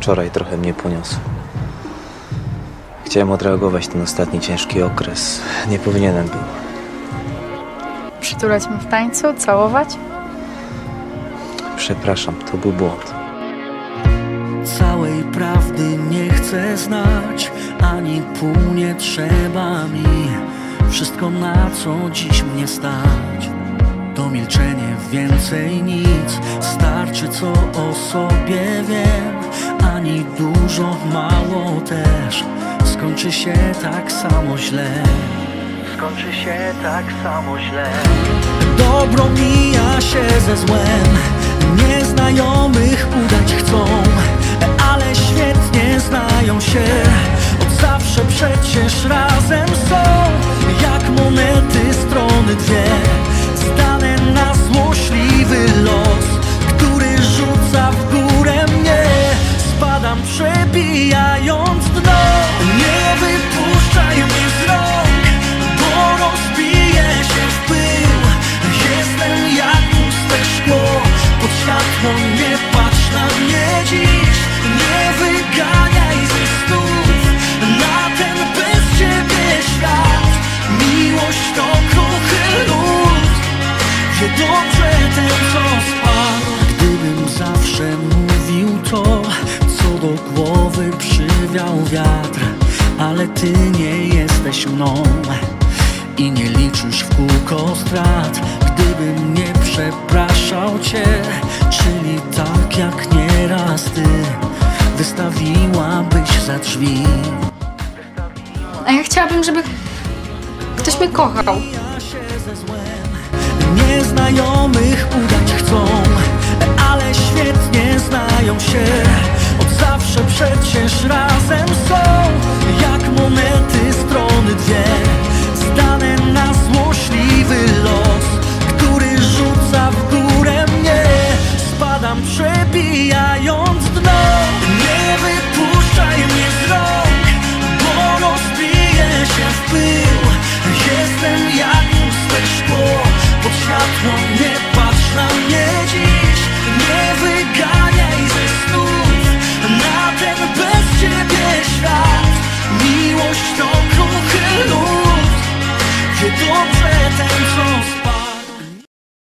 Wczoraj trochę mnie poniosło. Chciałem odreagować ten ostatni ciężki okres. Nie powinienem był. Przytulać mnie w tańcu? Całować? Przepraszam, to był błąd. Całej prawdy nie chcę znać, ani pół nie trzeba mi. Wszystko, na co dziś mnie stać, to milczenie, więcej nic. Starczy, co o sobie wiem, ani dużo, mało też. Skończy się tak samo źle. Skończy się tak samo źle. Dobro mija się ze złem. Nieznajomych udać chcą, ale świetnie znają się. Od zawsze przecież razem są. Jak monety strony dwie, zdane na złośliwy los, który rzuca w górę mnie. Spadam przebijając dno. Nie wypuszczaj mnie z rąk, bo rozbiję się w pył. Jestem jak puste szkło, pod światło nie patrz na mnie dziś. Nie wyganiaj ze snów na ten bez ciebie świat. Miłość to kruchy lód, wie dobrze ten, co spadł. Gdybym zawsze mówił to, co do głowy przywiał wiatr, ale ty nie jesteś mną i nie liczysz w kółko strat. Gdybym nie przepraszał cię, czyli tak jak nieraz ty, wystawiłabyś za drzwi. A ja chciałabym, żeby ktoś mnie kochał. Nieznajomych udać chcą, ale świetnie znają się. Od zawsze przecież razem są.